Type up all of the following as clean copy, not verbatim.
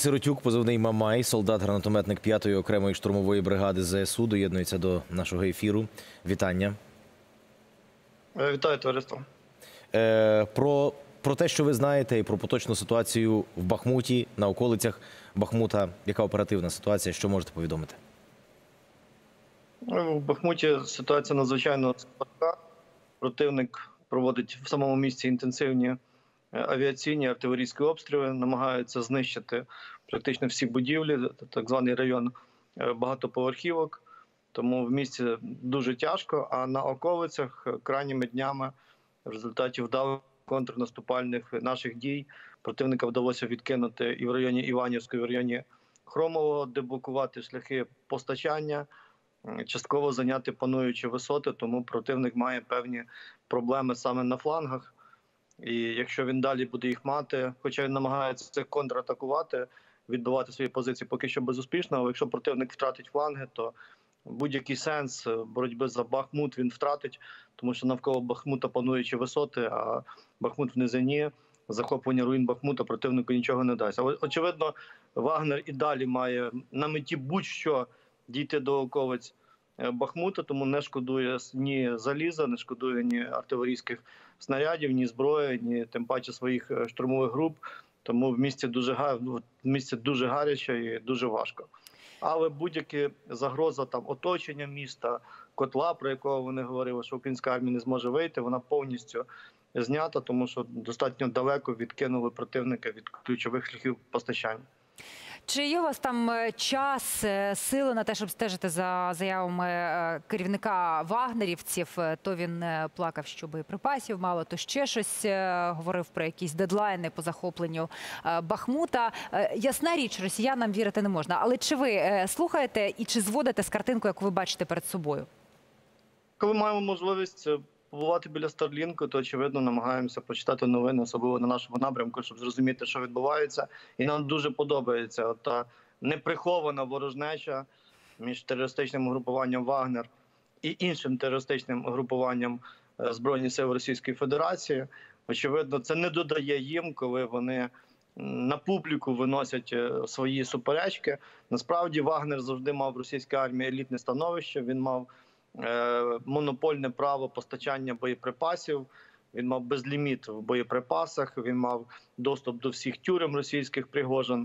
Сиротюк, позивний Мамай, солдат-гранатометник 5-ї окремої штурмової бригади ЗСУ, доєднується до нашого ефіру. Вітання. Вітаю, товариство. Про те, що ви знаєте, і про поточну ситуацію в Бахмуті, на околицях Бахмута. Яка оперативна ситуація? Що можете повідомити? В Бахмуті ситуація надзвичайно складна. Противник проводить в самому місті інтенсивні авіаційні, артилерійські обстріли, намагаються знищити практично всі будівлі, так званий район багатоповерхівок. Тому в місті дуже тяжко, а на околицях крайніми днями в результаті вдалих контрнаступальних наших дій противника вдалося відкинути і в районі Іванівської, і в районі Хромового, деблокувати шляхи постачання, частково зайняти пануючі висоти, тому противник має певні проблеми саме на флангах. І якщо він далі буде їх мати, хоча він намагається контратакувати, відбивати свої позиції поки що безуспішно, але якщо противник втратить фланги, то будь-який сенс боротьби за Бахмут він втратить, тому що навколо Бахмута пануючі висоти, а Бахмут в низині, захоплення руїн Бахмута противнику нічого не дасть. Але, очевидно, Вагнер і далі має на меті будь-що дійти до околиць Бахмута, тому не шкодує ні заліза, не шкодує ні артилерійських снарядів, ні зброї, ні тим паче своїх штурмових груп. Тому в місті дуже гаряче і дуже важко. Але будь-які загроза там оточення міста, котла, про якого вони говорили, що українська армія не зможе вийти, вона повністю знята, тому що достатньо далеко відкинули противника від ключових шляхів постачання. Чи є у вас там час, сили на те, щоб стежити за заявами керівника вагнерівців? То він плакав, що боєприпасів мало, то ще щось говорив про якісь дедлайни по захопленню Бахмута. Ясна річ, росіянам вірити не можна. Але чи ви слухаєте і чи зводите з картинку, яку ви бачите перед собою? Коли маємо можливість побувати біля Старлінку, то, очевидно, намагаємося почитати новини, особливо на нашому напрямку, щоб зрозуміти, що відбувається. І нам дуже подобається та неприхована ворожнеча між терористичним угрупуванням «Вагнер» і іншим терористичним угрупуванням Збройних сил Російської Федерації. Очевидно, це не додає їм, коли вони на публіку виносять свої суперечки. Насправді, «Вагнер» завжди мав в російській армії елітне становище, він мав монопольне право постачання боєприпасів, він мав безліміт в боєприпасах, він мав доступ до всіх тюрем російських Пригожин,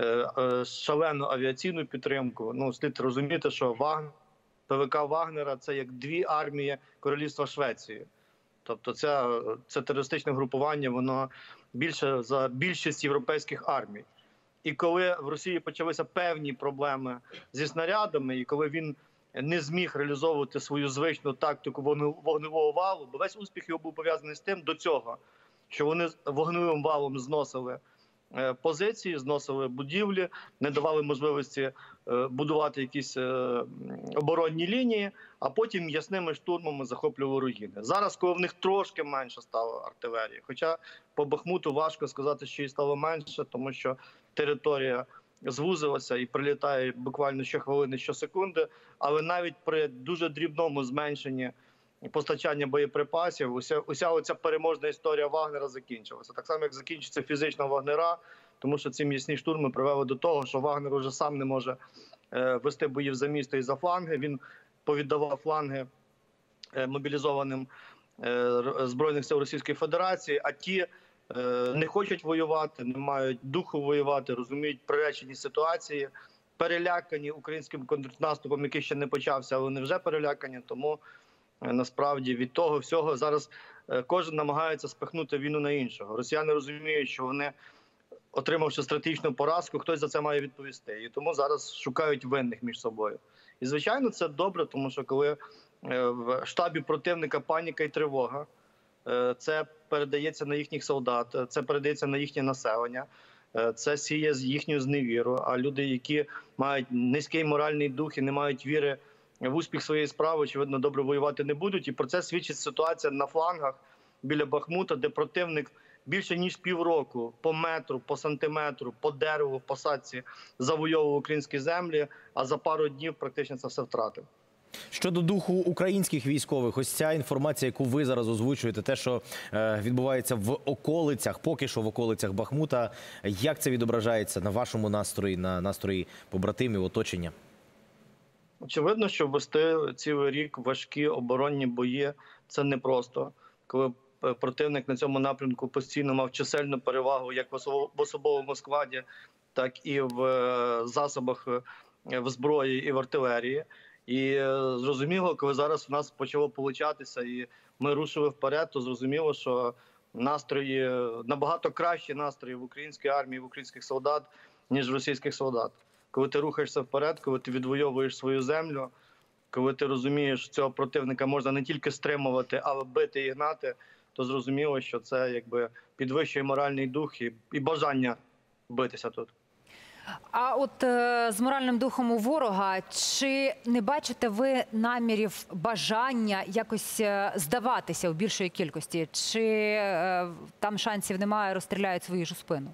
шалену авіаційну підтримку. Ну, слід розуміти, що ПВК Вагнера – це як дві армії Королівства Швеції. Тобто це терористичне групування, воно більше за більшість європейських армій. І коли в Росії почалися певні проблеми зі снарядами, і коли він не зміг реалізовувати свою звичну тактику вогневого валу, бо весь успіх його був пов'язаний з тим до цього, що вони вогневим валом зносили позиції, зносили будівлі, не давали можливості будувати якісь оборонні лінії, а потім ясними штурмами захоплювали руїни. Зараз, коли в них трошки менше стало артилерії, хоча по Бахмуту важко сказати, що її стало менше, тому що територія звузилася і прилітає буквально щохвилини, щосекунди, але навіть при дуже дрібному зменшенні постачання боєприпасів уся оця переможна історія Вагнера закінчилася. Так само, як закінчиться фізична Вагнера, тому що ці м'ясні штурми привели до того, що Вагнер уже сам не може вести боїв за місто і за фланги. Він повіддавав фланги мобілізованим Збройних сил Російської Федерації, а ті не хочуть воювати, не мають духу воювати, розуміють приречені ситуації, перелякані українським контрнаступом, який ще не почався, але вони вже перелякані. Тому насправді від того всього зараз кожен намагається спихнути війну на іншого. Росіяни розуміють, що вони, отримавши стратегічну поразку, хтось за це має відповісти. І тому зараз шукають винних між собою. І, звичайно, це добре, тому що коли в штабі противника паніка і тривога, це передається на їхніх солдат, це передається на їхнє населення, це сіє їхню зневіру. А люди, які мають низький моральний дух і не мають віри в успіх своєї справи, очевидно, добре воювати не будуть. І про це свідчить ситуація на флангах біля Бахмута, де противник більше ніж півроку по метру, по сантиметру, по дереву, в посадці завойовував українські землі, а за пару днів практично це все втратив. Щодо духу українських військових, ось ця інформація, яку ви зараз озвучуєте, те, що відбувається в околицях, поки що в околицях Бахмута, як це відображається на вашому настрої, на настрої побратимів, оточення? Очевидно, що вести цілий рік важкі оборонні бої – це непросто. Коли противник на цьому напрямку постійно мав чисельну перевагу як в особовому складі, так і в засобах в зброї і в артилерії. І зрозуміло, коли зараз у нас почало получатися і ми рушили вперед, то зрозуміло, що настрої, набагато кращі настрої в українській армії, в українських солдат, ніж в російських солдат. Коли ти рухаєшся вперед, коли ти відвоюєш свою землю, коли ти розумієш, що цього противника можна не тільки стримувати, але бити і гнати, то зрозуміло, що це якби підвищує моральний дух і бажання битися тут. А от з моральним духом у ворога, чи не бачите ви намірів, бажання якось здаватися у більшої кількості? Чи там шансів немає, розстріляють свою ж у спину?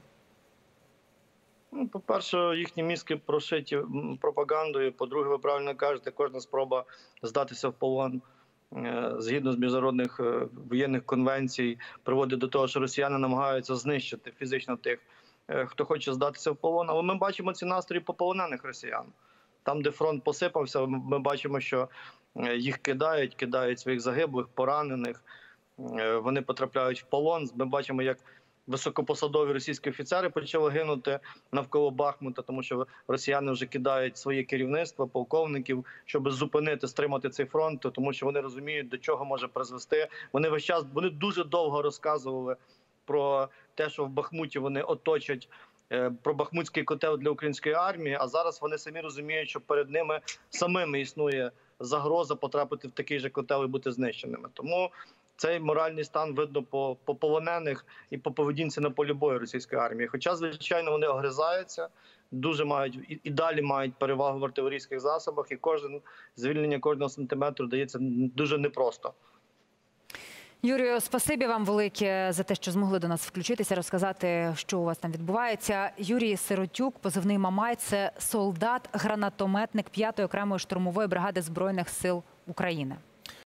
Ну, по-перше, їхні мізки прошиті пропагандою. По-друге, ви правильно кажете, кожна спроба здатися в полон згідно з міжнародних воєнних конвенцій приводить до того, що росіяни намагаються знищити фізично тих, хто хоче здатися в полон. Але ми бачимо ці настрої пополонених росіян. Там, де фронт посипався, ми бачимо, що їх кидають своїх загиблих, поранених. Вони потрапляють в полон. Ми бачимо, як високопосадові російські офіцери почали гинути навколо Бахмута, тому що росіяни вже кидають своє керівництво, полковників, щоб зупинити, стримати цей фронт, тому що вони розуміють, до чого може призвести. Вони дуже довго розказували про те, що в Бахмуті вони оточать, про бахмутський котел для української армії, а зараз вони самі розуміють, що перед ними самими існує загроза потрапити в такий же котел і бути знищеними. Тому цей моральний стан видно по полонених і по поведінці на полі бою російської армії. Хоча, звичайно, вони огризаються, дуже мають і далі мають перевагу в артилерійських засобах, і звільнення кожного сантиметру дається дуже непросто. Юрію, спасибі вам велике за те, що змогли до нас включитися, розказати, що у вас там відбувається. Юрій Сиротюк, позивний Мамай, це солдат-гранатометник 5-ї окремої штурмової бригади Збройних сил України.